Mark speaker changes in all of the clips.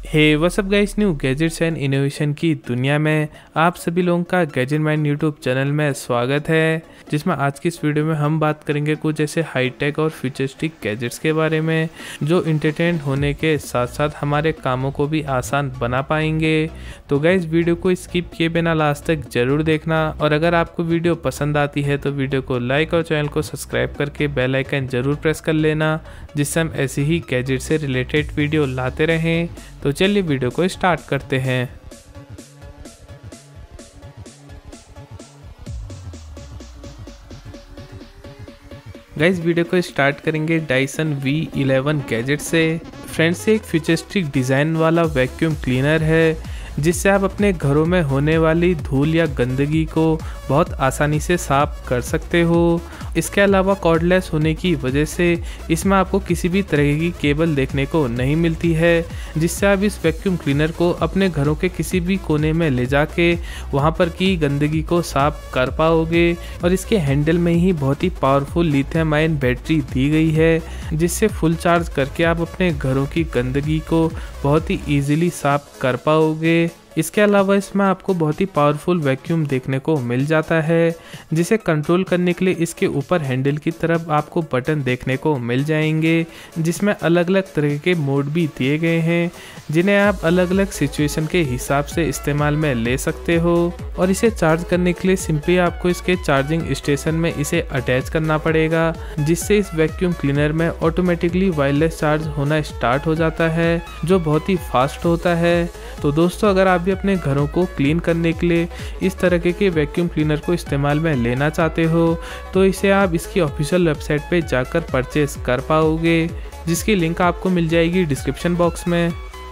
Speaker 1: Hey what's up guys, new gadgets and innovation की दुनिया में आप सभी लोगों का गैजेट मैन यूट्यूब चैनल में स्वागत है। जिसमें आज की इस वीडियो में हम बात करेंगे कुछ ऐसे हाईटेक और फ्यूचरिस्टिक गैजेट्स के बारे में जो इंटरटेन होने के साथ साथ हमारे कामों को भी आसान बना पाएंगे। तो गाइस वीडियो को स्किप किए बिना लास्ट तक जरूर देखना, और अगर आपको वीडियो पसंद आती है तो वीडियो को लाइक और चैनल को सब्सक्राइब करके बेल आइकन जरूर प्रेस कर लेना, जिससे हम ऐसी ही गैजेट से रिलेटेड वीडियो लाते रहें। तो चलिए वीडियो को स्टार्ट करते हैं। गाइस वीडियो को स्टार्ट करेंगे डायसन V11 गैजेट से। फ्रेंड्स, एक फ्यूचरिस्टिक डिज़ाइन वाला वैक्यूम क्लीनर है जिससे आप अपने घरों में होने वाली धूल या गंदगी को बहुत आसानी से साफ कर सकते हो। इसके अलावा कॉर्डलेस होने की वजह से इसमें आपको किसी भी तरह की केबल देखने को नहीं मिलती है, जिससे आप इस वैक्यूम क्लीनर को अपने घरों के किसी भी कोने में ले जाके वहां पर की गंदगी को साफ कर पाओगे। और इसके हैंडल में ही बहुत ही पावरफुल लिथियम आयन बैटरी दी गई है, जिससे फुल चार्ज करके आप अपने घरों की गंदगी को बहुत ही ईजिली साफ कर पाओगे। इसके अलावा इसमें आपको बहुत ही पावरफुल वैक्यूम देखने को मिल जाता है, जिसे कंट्रोल करने के लिए इसके ऊपर हैंडल की तरफ आपको बटन देखने को मिल जाएंगे, जिसमें अलग अलग तरह के मोड भी दिए गए हैं जिन्हें आप अलग अलग सिचुएशन के हिसाब से इस्तेमाल में ले सकते हो। और इसे चार्ज करने के लिए सिंपली आपको इसके चार्जिंग स्टेशन में इसे अटैच करना पड़ेगा, जिससे इस वैक्यूम क्लीनर में ऑटोमेटिकली वायरलेस चार्ज होना स्टार्ट हो जाता है, जो बहुत ही फास्ट होता है। तो दोस्तों, अगर आप भी अपने घरों को क्लीन करने के लिए इस तरह के वैक्यूम क्लीनर को इस्तेमाल में लेना चाहते हो तो इसे आप इसकी ऑफिशियल वेबसाइट पे जाकर परचेस कर पाओगे, जिसकी लिंक आपको मिल जाएगी डिस्क्रिप्शन बॉक्स में।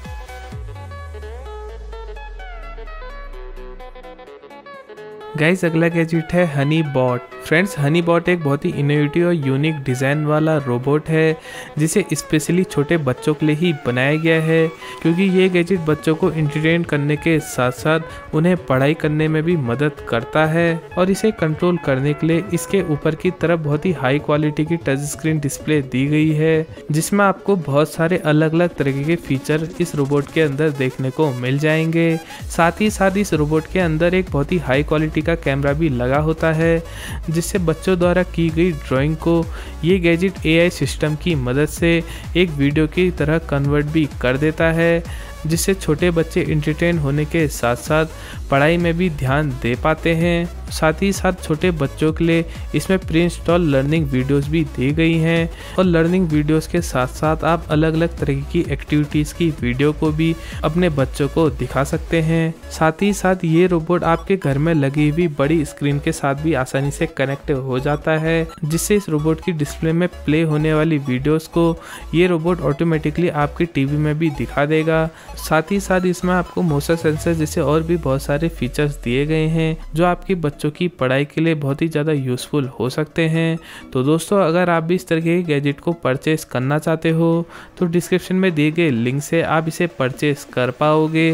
Speaker 1: गाइस, अगला गैजेट है Honey Bot. Friends, Honey Bot एक बहुत ही इनोवेटिव और यूनिक डिज़ाइन वाला रोबोट है जिसे स्पेशली छोटे बच्चों के लिए ही बनाया गया है, क्योंकि ये गैजेट बच्चों को इंटरटेन करने के साथ साथ उन्हें पढ़ाई करने में भी मदद करता है। और इसे कंट्रोल करने के लिए इसके ऊपर की तरफ बहुत ही हाई क्वालिटी की टच स्क्रीन डिस्प्ले दी गई है, जिसमें आपको बहुत सारे अलग अलग तरह के फीचर इस रोबोट के अंदर देखने को मिल जाएंगे। साथ ही साथ इस रोबोट के अंदर एक बहुत ही हाई क्वालिटी का कैमरा भी लगा होता है, जिससे बच्चों द्वारा की गई ड्राइंग को ये गैजेट AI सिस्टम की मदद से एक वीडियो की तरह कन्वर्ट भी कर देता है, जिससे छोटे बच्चे इंटरटेन होने के साथ साथ पढ़ाई में भी ध्यान दे पाते हैं। साथ ही साथ छोटे बच्चों के लिए इसमें प्री इंस्टॉल लर्निंग वीडियोस भी दी गई हैं, और लर्निंग वीडियोस के साथ साथ आप अलग अलग तरह की एक्टिविटीज़ की वीडियो को भी अपने बच्चों को दिखा सकते हैं। साथ ही साथ ये रोबोट आपके घर में लगी हुई बड़ी स्क्रीन के साथ भी आसानी से कनेक्ट हो जाता है, जिससे इस रोबोट की डिस्प्ले में प्ले होने वाली वीडियोस को ये रोबोट ऑटोमेटिकली आपकी टीवी में भी दिखा देगा। साथ ही साथ इसमें आपको मोशन सेंसर जैसे और भी बहुत सारे फीचर्स दिए गए हैं जो आपके बच्चों की पढ़ाई के लिए बहुत ही ज़्यादा यूज़फुल हो सकते हैं। तो दोस्तों, अगर आप भी इस तरह के गैजेट को परचेस करना चाहते हो तो डिस्क्रिप्शन में दिए गए लिंक से आप इसे परचेस कर पाओगे।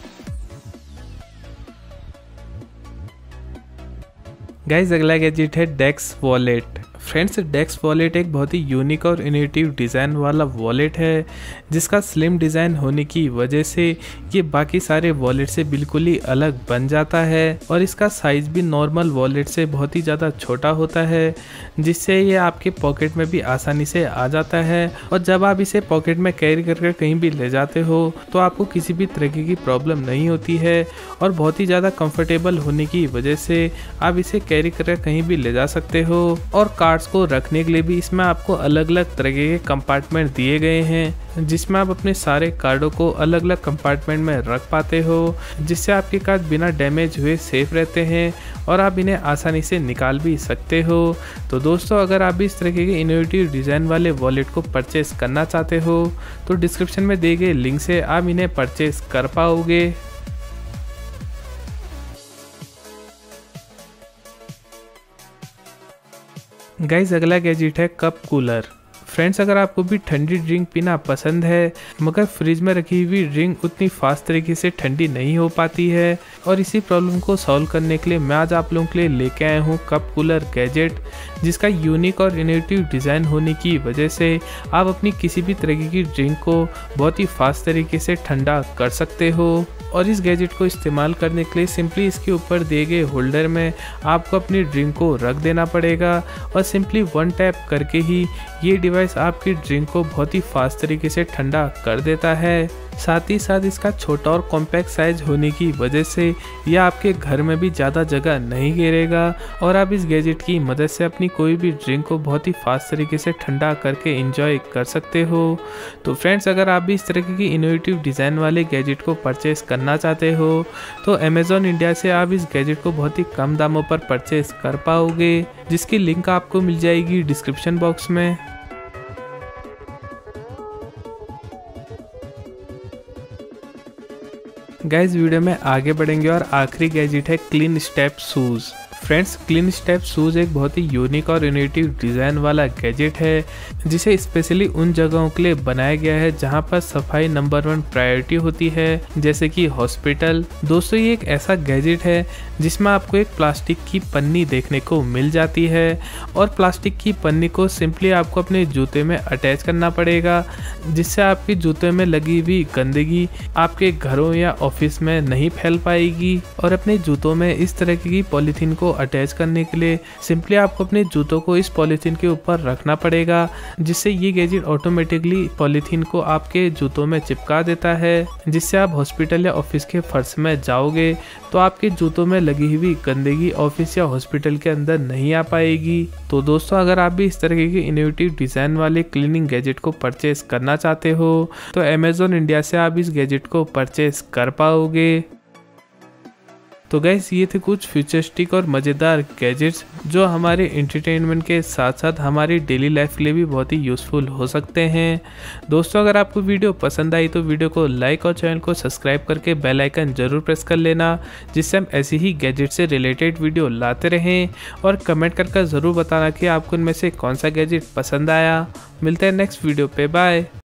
Speaker 1: गाइस, अगला गैजेट है Dex wallet. Friends, Dex wallet एक बहुत ही यूनिक और इनोवेटिव डिज़ाइन वाला वॉलेट है, जिसका स्लिम डिज़ाइन होने की वजह से ये बाकी सारे वॉलेट से बिल्कुल ही अलग बन जाता है। और इसका साइज़ भी नॉर्मल वॉलेट से बहुत ही ज़्यादा छोटा होता है, जिससे ये आपके पॉकेट में भी आसानी से आ जाता है। और जब आप इसे पॉकेट में कैरी करके कहीं भी ले जाते हो तो आपको किसी भी तरह की प्रॉब्लम नहीं होती है, और बहुत ही ज़्यादा कंफर्टेबल होने की वजह से आप इसे कैरी करके कहीं भी ले जा सकते हो। और कार्ड्स को रखने के लिए भी इसमें आपको अलग अलग तरह के कंपार्टमेंट दिए गए हैं, जिसमें आप अपने सारे कार्डों को अलग अलग कंपार्टमेंट में रख पाते हो, जिससे आपके कार्ड बिना डैमेज हुए सेफ रहते हैं और आप इन्हें आसानी से निकाल भी सकते हो। तो दोस्तों, अगर आप भी इस तरह के इनोवेटिव डिज़ाइन वाले वॉलेट को परचेस करना चाहते हो तो डिस्क्रिप्शन में दिए गए लिंक से आप इन्हें परचेस कर पाओगे। गाइस, अगला गैजेट है कप कूलर। फ्रेंड्स, अगर आपको भी ठंडी ड्रिंक पीना पसंद है मगर फ्रिज में रखी हुई ड्रिंक उतनी फास्ट तरीके से ठंडी नहीं हो पाती है, और इसी प्रॉब्लम को सॉल्व करने के लिए मैं आज आप लोगों के लिए लेके आया हूँ कप कूलर गैजेट, जिसका यूनिक और इनोवेटिव डिज़ाइन होने की वजह से आप अपनी किसी भी तरीके की ड्रिंक को बहुत ही फास्ट तरीके से ठंडा कर सकते हो। और इस गैजेट को इस्तेमाल करने के लिए सिंपली इसके ऊपर दिए गए होल्डर में आपको अपनी ड्रिंक को रख देना पड़ेगा और सिंपली वन टैप करके ही ये डिवाइस आपकी ड्रिंक को बहुत ही फास्ट तरीके से ठंडा कर देता है। साथ ही साथ इसका छोटा और कॉम्पैक्ट साइज होने की वजह से यह आपके घर में भी ज़्यादा जगह नहीं घेरेगा और आप इस गैजेट की मदद से अपनी कोई भी ड्रिंक को बहुत ही फास्ट तरीके से ठंडा करके एंजॉय कर सकते हो। तो फ्रेंड्स, अगर आप भी इस तरीके की इनोवेटिव डिज़ाइन वाले गैजेट को परचेस करना चाहते हो तो अमेज़ॉन इंडिया से आप इस गैजेट को बहुत ही कम दामों पर परचेस कर पाओगे, जिसकी लिंक आपको मिल जाएगी डिस्क्रिप्शन बॉक्स में। गाइस, वीडियो में आगे बढ़ेंगे और आखिरी गैजेट है clean step shoes. Friends, clean step shoes एक बहुत ही यूनिक और इनोवेटिव डिज़ाइन वाला गैजेट है जिसे स्पेशली उन जगहों के लिए बनाया गया है जहां पर सफाई नंबर 1 प्रायोरिटी होती है, जैसे कि हॉस्पिटल। दोस्तों, ये एक ऐसा गैजेट है जिसमें आपको एक प्लास्टिक की पन्नी देखने को मिल जाती है और प्लास्टिक की पन्नी को सिंपली आपको अपने जूते में अटैच करना पड़ेगा, जिससे आपके जूते में लगी हुई गंदगी आपके घरों या ऑफिस में नहीं फैल पाएगी। और अपने जूतों में इस तरह की पॉलीथीन को अटैच करने के लिए सिंपली आपको अपने जूतों को इस पॉलीथीन के ऊपर रखना पड़ेगा, जिससे ये गैजेट ऑटोमेटिकली पॉलीथीन को आपके जूतों में चिपका देता है, जिससे आप हॉस्पिटल या ऑफिस के फर्श में जाओगे तो आपके जूतों में लगी हुई गंदगी ऑफिस या हॉस्पिटल के अंदर नहीं आ पाएगी। तो दोस्तों, अगर आप भी इस तरीके के इनोवेटिव डिज़ाइन वाले क्लीनिंग गैजेट को परचेस करना चाहते हो तो अमेज़ॉन इंडिया से आप इस गैजेट को परचेस कर पाओगे। तो गैस, ये थे कुछ फ्यूचरिस्टिक और मज़ेदार गैजेट्स जो हमारे एंटरटेनमेंट के साथ साथ हमारी डेली लाइफ के लिए भी बहुत ही यूज़फुल हो सकते हैं। दोस्तों, अगर आपको वीडियो पसंद आई तो वीडियो को लाइक और चैनल को सब्सक्राइब करके बेल आइकन जरूर प्रेस कर लेना, जिससे हम ऐसी ही गैजेट से रिलेटेड वीडियो लाते रहें। और कमेंट करके ज़रूर बताना कि आपको इनमें से कौन सा गैजेट पसंद आया। मिलते हैं नेक्स्ट वीडियो पे, बाय।